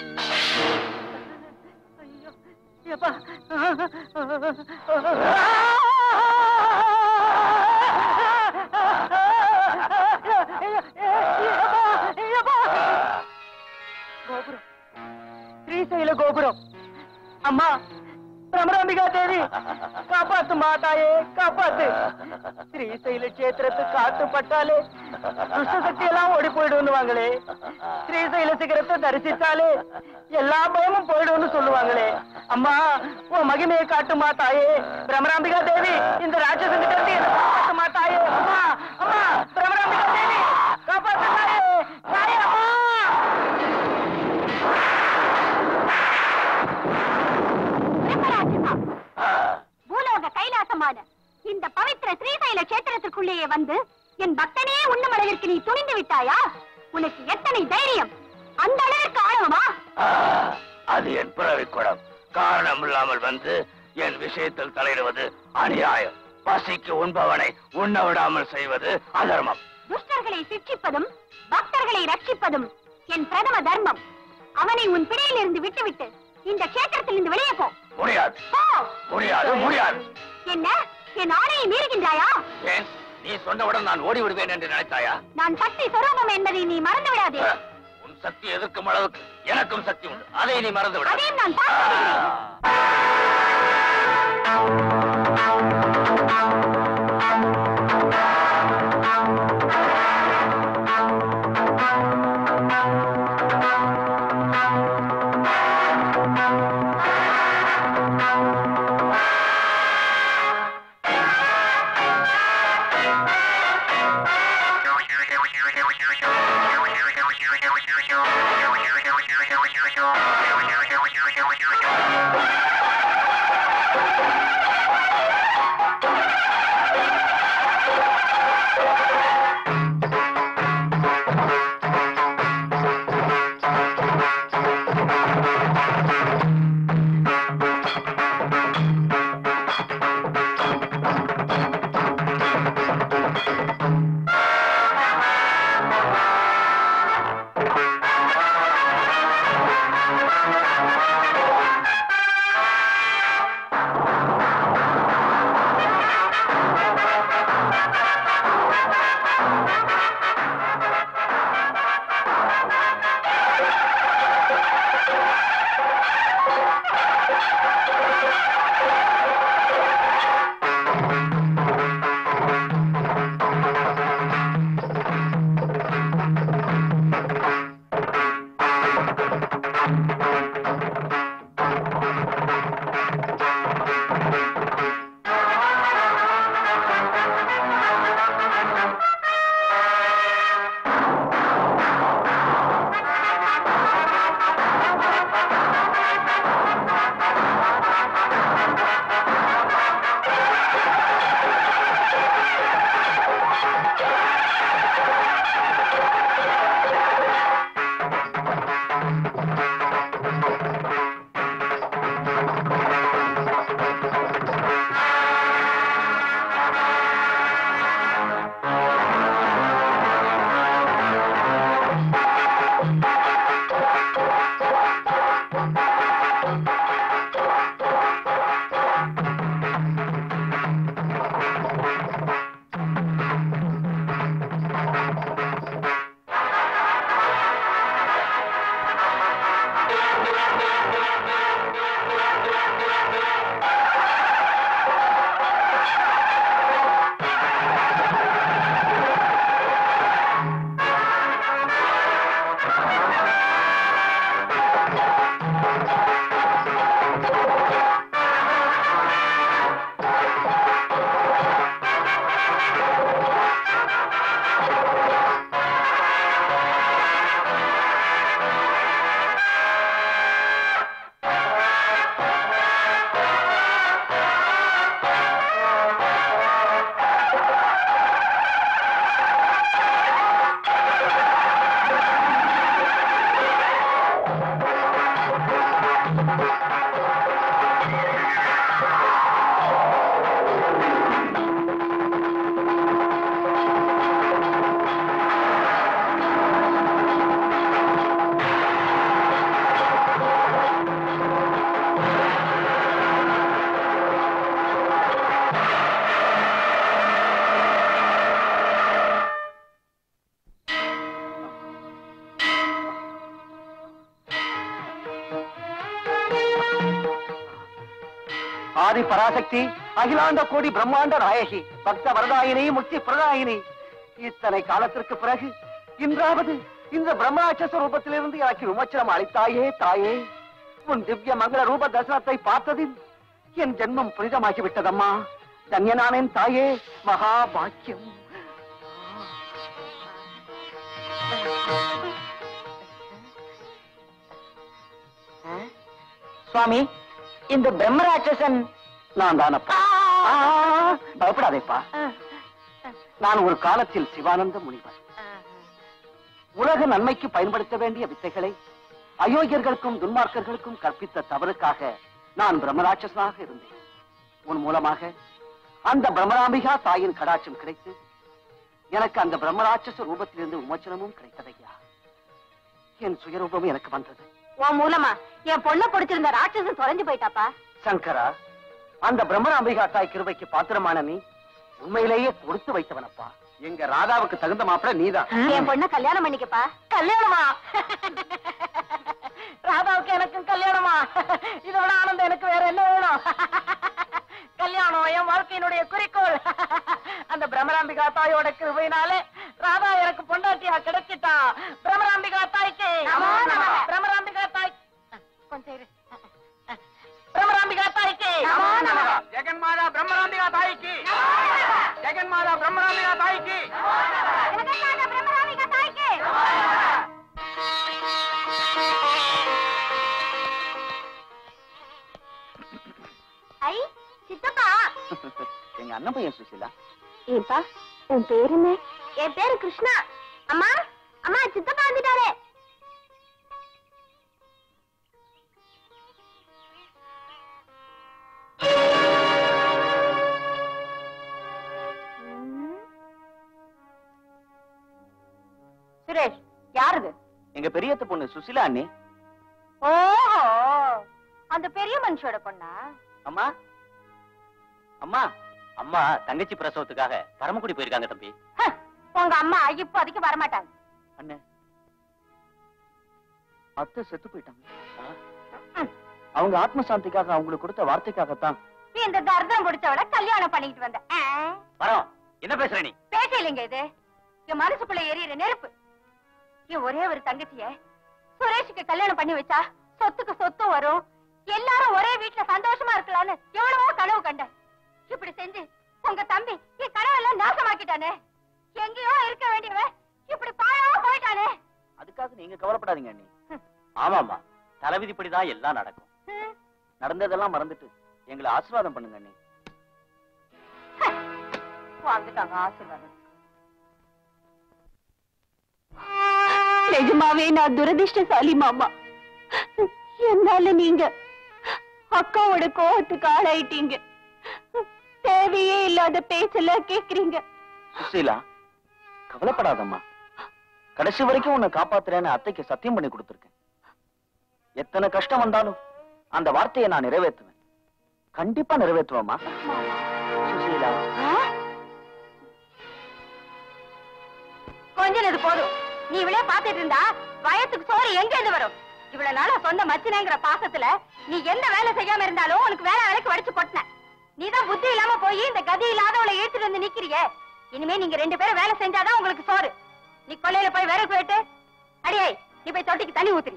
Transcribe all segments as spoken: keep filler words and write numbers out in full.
கோபுரம், ஸ்ரீசைல கோபுரம். அம்மா பிரமராம்பிகா தேவி, காப்பாத்து மாதாயே, காப்பாத்து. ஸ்ரீசைல கஷேத்திரத்து காத்து பட்டாலே துஷ்ட சக்தி எல்லாம் ஓடி போயிடுவாங்களே. ஸ்ரீசைல சிகரத்தை தரிசித்தாலே எல்லா பயமும் போயிடும்னு சொல்லுவாங்களே. அம்மா உன் மகிமையை காட்டு மாதாயே. பிரமராம்பிகா தேவி, இந்த ராட்சசன் கிட்ட இருந்து காப்பாத்து மாதாயே. அம்மா அம்மா பிரமராம்பிகா தேவி, காப்பாத்து தாயே, தாயே அம்மா. பூலோக கைலாசமான இந்த பவித்திர ஸ்ரீசைல கஷேத்திரத்திற்குள்ளேயே வந்து என் பக்தனே உண்ணும் அளவிற்கு நீ துணிந்து விட்டாயா? உனக்கு எத்தனை தைரியம்! அந்த அளவிற்கு ஆழமா? அது என் பிறவி குடம். காரணம் இல்லாமல் வந்து என் விஷயத்தில் தலையிடுவது அநியாயம். பசிக்கு உண்பவனை உண்ண விடாமல் செய்வது அதர்மம். துஷ்டர்களை சிக்ஷிப்பதும் பக்தர்களை ரட்சிப்பதும் என் பிரதம தர்மம். அவனை உன் பிடியில் இருந்து விட்டுவிட்டு இந்த கஷேத்திரத்தில் இருந்து வெளியே போ. முடியாது, முடியாது, முடியாது. என்ன என் ஆணையை மீறுகின்றாயா? ஏன் நீ சொன்னவுடன் நான் ஓடி விடுவேன் என்று நினைத்தாயா? நான் சக்தி சொரூபம் என்பதை நீ மறந்து விடாதே. உன் சக்தி எதிர்க்கும் அளவுக்கு எனக்கும் சக்தி உண்டு. அதை நீ மறந்து விட. அதையும் நான் பார்க்கிறேன். ஆதி பராசக்தி, அகிலாண்ட கோடி பிரம்மாண்ட நாயகி, பக்த வரதாயினி, முக்தி பிரதாயினி, இத்தனை காலத்திற்கு பிறகு இன்றாவது இந்த பிரம்மராட்சச ரூபத்திலிருந்து எனக்கு விமோச்சனம் அளித்தாயே தாயே. உன் திவ்ய மங்கள ரூப தரிசனத்தை பார்த்ததில் என் ஜென்மம் புனிதமாகிவிட்டதம்மா. தன்யனானேன் தாயே, மகா பாக்கியம். சுவாமி, இந்த பிரம்மராட்சசன் நான் தானப்பா. பயப்படாதேப்பா. நான் ஒரு காலத்தில் சிவானந்த முனிவர். உலக நன்மைக்கு பயன்படுத்த வேண்டிய வித்தைகளை அயோக்கியர்களுக்கும் துன்மார்க்கர்களுக்கும் கற்பித்த தவறுக்காக நான் பிரம்மராட்சசனாக இருந்தேன். உன் மூலமாக அந்த பிரம்மராம்பிகா தாயின் கடாட்சம் கிடைத்து எனக்கு அந்த பிரம்மராட்சச ரூபத்திலிருந்து விமோச்சனமும் கிடைத்ததையா. என் சுயரூபமும் எனக்கு வந்தது. உன் மூலமா என் பொண்ணை பிடிச்சிருந்த ராட்சசன் தொலைஞ்சு போயிட்டாப்பா. சங்கரா, அந்த பிரம்மராம்பிகா தாய் கிருபைக்கு பாத்திரமான நீ உண்மையிலேயே கொடுத்து வைத்தவனப்பா. எங்க ராதாவுக்கு தகுந்த மாப்பிள நீதான். என் பொண்ண கல்யாணம் பண்ணிக்கப்பா. கல்யாணமா? ராதாவுக்கு எனக்கும் கல்யாணமா? இதோட ஆனந்தம் எனக்கு வேற என்ன வேணும்? கல்யாணம் என் வாழ்க்கையினுடைய குறிக்கோள். அந்த பிரம்மராம்பிகா தாயோட கிருபையினாலே ராதா எனக்கு பொண்டாட்டியா கிடைச்சிட்டா. பிரம்மராம்பிகா தாய்க்கு, பிரம்மராம்பிகா தாய், கொஞ்சம் இரு. பிரம்மராம்பிகா தாய்க்கு, ஜெகன்மாதா பிரம்மராம்பிகா தாய்க்கு, ஜெகன்மாதா பிரம்மராம்பிகா தாய்க்கு, பிரம்மராம்பிகா தாய்க்கு. ஐ சித்தப்பா. எங்க அண்ணன் பையன் சுசிலா. ஏப்பா, உன் பேரு என்ன? என் பேரு கிருஷ்ணா. அம்மா, அம்மா, சித்தப்பா வந்துட்டாரு. சுரேஷ், யாருது? எங்க பெரியத்த பொண்ணு சுசிலா அண்ணி. ஓஹோ, அந்த பெரிய மனுஷோட பொண்ணா? அம்மா, அம்மா, அம்மா தங்கச்சி பிரசவத்துக்காக பரமக்குடி போயிருக்காங்க தம்பி. உங்க அம்மா இப்போதைக்கு வரமாட்டாங்க. அண்ணே, அத்தை செத்து போயிட்டாங்க. அவங்க ஆத்ம சாந்திக்காக அவங்களுக்கு கொடுத்த வார்த்தைக்காகத்தான் இந்த தர்தம் பிடிச்சவள கல்யாணம் பண்ணிட்டு வந்த. வரோம். என்ன பேசுற நீ? பேச இல்லைங்க இது. என் மனசுக்குள்ள எரியற நெருப்பு. என் ஒரே ஒரு தங்கச்சிய சுரேஷுக்கு கல்யாணம் பண்ணி வச்சா சொத்துக்கு சொத்து வரும், எல்லாரும் ஒரே வீட்டுல சந்தோஷமா இருக்கலாம்னு எவ்வளவோ கனவு கண்டேன். இப்படி செஞ்சு உங்க தம்பி என் கனவெல்லாம் நாசமாக்கிட்டானே. எங்கேயோ இருக்க வேண்டியவன் இப்படி பாழா போயிட்டானே. அதுக்காக நீங்க கவலைப்படாதீங்க அண்ணி. ஆமாமா, தலைவிதிப்படிதான் எல்லாம் நடக்கும். நடந்ததெல்லாம் மறந்துட்டு எங்களை ஆசீர்வாதம் பண்ணுங்க அண்ணி. வந்துட்டாங்க ஆசீர்வாதம். நிஜமாவே நான் துரதிர்ஷ்டசாலி மாமா. என்னால நீங்க அக்காவோட கோவத்துக்கு ஆளாயிட்டீங்க. தேவையே இல்லாத பேச்செல்லாம் கேக்குறீங்க. சுசீலா, கவலைப்படாதம்மா. கடைசி வரைக்கும் உன்னை காப்பாத்துறேன்னு அத்தைக்கு சத்தியம் பண்ணி கொடுத்திருக்கேன். எத்தனை கஷ்டம் வந்தாலும் அந்த வார்த்தையை நான் நிறைவேற்றுவேன். கண்டிப்பா நிறைவேற்றுவேம்மா. சுசீலா, கொஞ்சது போதும். நீ இவளே பாத்துட்டு இருந்தா வயசுக்கு சோறு எங்க இருந்து வரும்? இவ்வளவு நாளா சொந்த மச்சினங்கிற பாசத்துல நீ எந்த வேலை செய்யாம இருந்தாலும் உனக்கு வேலை வேலைக்கு வடிச்சு கொட்டின. நீதான் புத்தி இல்லாம போய் இந்த கதி இல்லாதவளை இழுத்துட்டு வந்து நிக்கிறியே. இனிமே நீங்க ரெண்டு பேரும் வேலை செஞ்சாதான் உங்களுக்கு சோறு. நீ கொள்ளையில போய் விறகு போயிட்டு அடியே நீ போய் தொட்டிக்கு தண்ணி ஊத்துறி.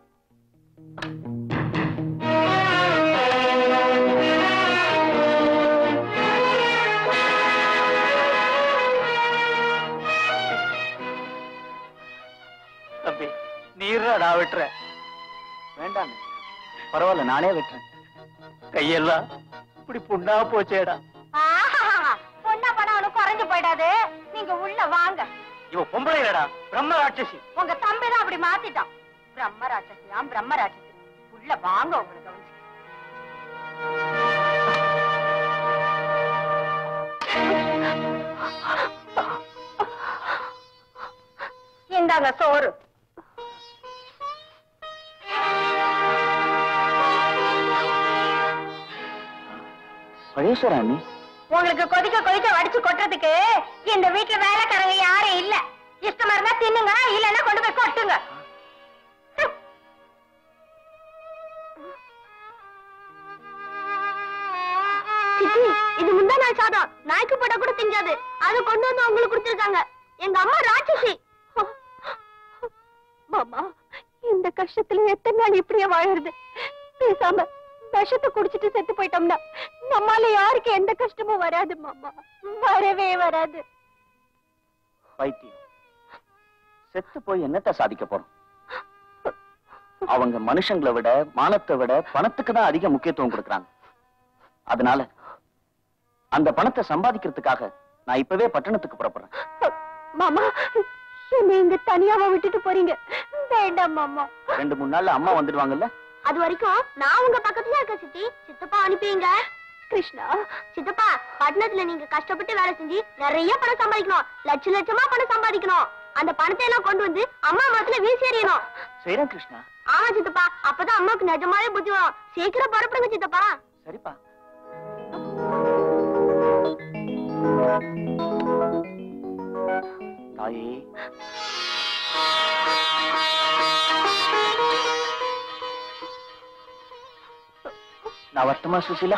தம்பி, நீரா நான் விட்டுறேன். வேண்டாம், பரவாயில்ல, நானே விட்டுறேன். கையெல்லாம் இப்படி புண்ணா போச்சேடா. பொண்ணா பணம் குறைஞ்சு போயிடாது. நீங்க உள்ள வாங்க. இவ பொம்பளை இல்லடா, பிரம்ம ராட்சசி. உங்க தம்பிதான் அப்படி மாத்திட்டான். பிரம்ம ராட்சசியாம் பிரம்ம ராட்சசி. உள்ள வாங்க. உங்களுக்கு இந்தாங்க சோறு. பழேஸ்வரா, நீ உங்களுக்கு கொதிக்க கொதிக்க வடிச்சு கொட்டுறதுக்கு இந்த வீட்டுல வேலைக்காரங்க யாரும் இல்ல. இஷ்டமா இருந்தா தின்னுங்க, இல்லன்னா கொண்டு போய் கொட்டுங்க. சித்தி, இது முந்தா நாள் சாதம். நாய்க்கு போட்டா கூட திங்காது. அது கொண்டு வந்து உங்களுக்கு கொடுத்திருக்காங்க. எங்க அம்மா ராட்சசி. மாமா, இந்த கஷ்டத்துல எத்தனை நாள் இப்படியே வாழறது? பேசாம விஷத்தை குடிச்சிட்டு செத்து போயிட்டோம்னா நம்மால யாருக்கு எந்த கஷ்டமும் வராது மாமா. வரவே வராது. பைத்தியம், செத்து போய் என்னத்த சாதிக்க போறோம்? அவங்க மனுஷங்களை விட மானத்தை விட பணத்துக்கு தான் அதிக முக்கியத்துவம் கொடுக்கறாங்க. அதனால அந்த பணத்தை சம்பாதிக்கிறதுக்காக நான் இப்பவே பட்டணத்துக்கு புறப்படுறேன். மாமா, நீங்க தனியாவா விட்டுட்டு போறீங்க? வேண்டாம் மாமா. ரெண்டு மூணு நாள்ல அம்மா வந்துடுவாங்கல்ல? அது வரைக்கும் நான் உங்க பக்கத்துல இருக்க சித்தி. சித்தப்பா அனுப்பிங்க. கிருஷ்ணா, சித்தப்பா, பட்டணத்துல நீங்க கஷ்டப்பட்டு வேலை செஞ்சு நிறைய பணம் சம்பாதிக்கணும். லட்ச லட்சமா பணம் சம்பாதிக்கணும். அந்த பணத்தை எல்லாம் கொண்டு வந்து அம்மா மரத்துல வீசி எறியணும். செய்றேன் கிருஷ்ணா. ஆமா சித்தப்பா, அப்பதான் அம்மாவுக்கு நிஜமாவே புத்தி வரும். சீக்கிரம் புறப்படுங்க சித்தப்பா. சரிப்பா. தாயே, நான் வரட்டுமா சுசீலா?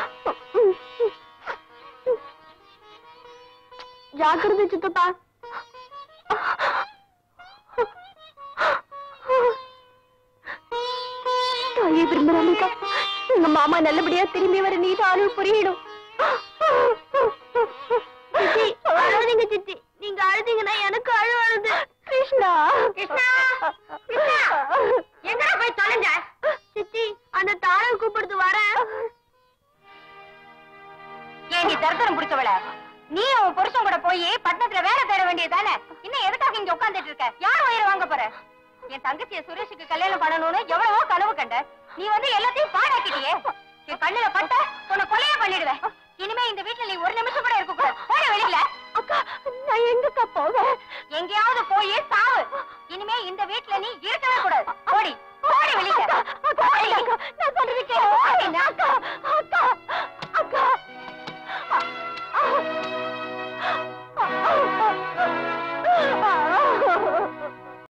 ஜாக்கிரதை சித்தப்பா. தாயே விரும்புறாங்க. எங்க மாமா நல்லபடியா திரும்பி வர நீ அருள் புரியணும். சித்தி, அழுதீங்க சித்தி. நீங்க அழுதீங்கன்னா எனக்கு அழு வருது. கிருஷ்ணா, கிருஷ்ணா, கிருஷ்ணா, எங்க போய் தொலைஞ்ச? சித்தி, அந்த தாளம் கூப்பிடுது வரேன். ஏன் நீ தர்தரம் பிடிச்சவள? நீ உன் புருஷன் கூட போய் பட்டணத்துல வேலை தேட வேண்டியதானே? இன்னும் எதுக்காக இங்க உட்கார்ந்துட்டு இருக்க? யார் உயிரை வாங்க போற? என் தங்கச்சிய சுரேஷுக்கு கல்யாணம் பண்ணணும்னு எவ்வளவோ கனவு கண்ட. நீ வந்து எல்லாத்தையும் பாடாக்கிட்டியே. என் கண்ணுல பட்ட உன்னை கொலையா பண்ணிடுவேன். இனிமே இந்த வீட்டுல நீ ஒரு நிமிஷம் கூட இருக்க கூடாது. போட வெளியில. அக்கா, நான் எங்கக்கா போவேன்? எங்கேயாவது போய் சாவு. இனிமே இந்த வீட்டுல நீ இருக்கவே கூடாது.